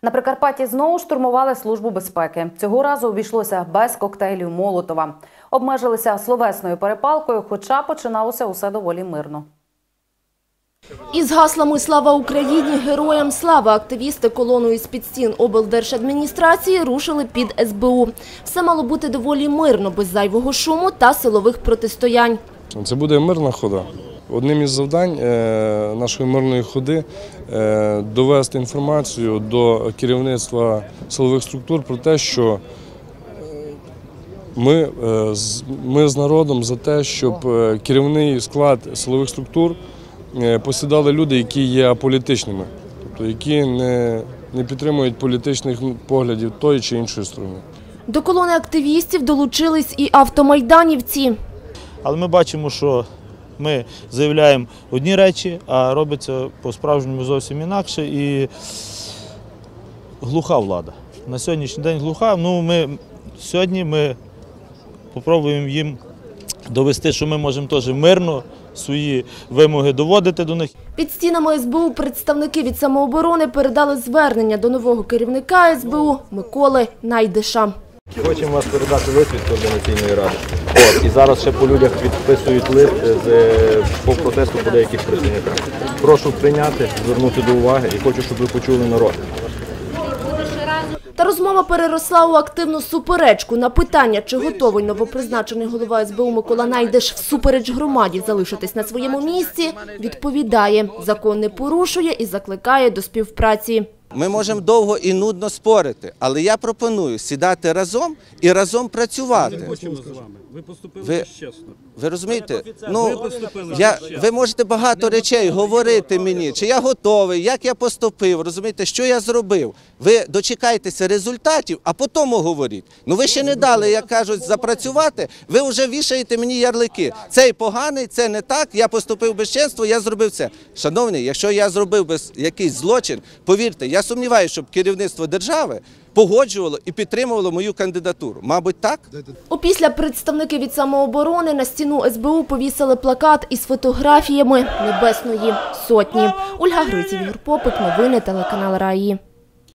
На Прикарпатті знову штурмували Службу безпеки. Цього разу обійшлося без коктейлів Молотова. Обмежилися словесною перепалкою, хоча починалося усе доволі мирно. Із гаслами «Слава Україні! Героям слава!» активісти колоною з-під стін облдержадміністрації рушили під СБУ. Все мало бути доволі мирно, без зайвого шуму та силових протистоянь. Це буде мирна хода. Одним із завдань нашої мирної ходи – довести інформацію до керівництва силових структур про те, що ми з народом за те, щоб керівний склад силових структур посідали люди, які є аполітичними, тобто які не підтримують політичних поглядів тої чи іншої сторони. До колони активістів долучились і автомайданівці. Але ми бачимо, що ми заявляємо одні речі, а робиться по-справжньому зовсім інакше. І глуха влада. На сьогоднішній день глуха. Сьогодні ми спробуємо їм довести, що ми можемо теж мирно свої вимоги доводити до них. Під стінами СБУ представники від самооборони передали звернення до нового керівника СБУ Миколи Найдиша. Хочемо вас передати лист від Координаційної ради. І зараз ще по людях підписують лист по протесту по деяких працівниках. Прошу прийняти, звернути до уваги і хочу, щоб ви почули народ. Та розмова переросла у активну суперечку. На питання, чи готовий новопризначений голова СБУ Микола Найдиш всупереч громаді залишитись на своєму місці, відповідає – закон не порушує і закликає до співпраці. Ми можемо довго і нудно спорити, але я пропоную сідати разом і разом працювати. Ми хочемо з вами. Ви поступили чесно. Ви розумієте? Ви можете багато речей говорити мені, чи я готовий, як я поступив, розумієте, що я зробив. Ви дочекайтеся результатів, а потім говоріть. Ви ще не дали, як кажуть, запрацювати, ви вже вішаєте мені ярлики. Цей поганий, це не так, я поступив без чесства, я зробив це. Шановні, якщо я зробив якийсь злочин, повірте, я сумніваюся, щоб керівництво держави погоджувало і підтримувало мою кандидатуру. Мабуть, так? Опісля представники від самооборони на стіну СБУ повісили плакат із фотографіями Небесної Сотні. Ольга Гриців, Ігор Попик, новини телеканал Раї.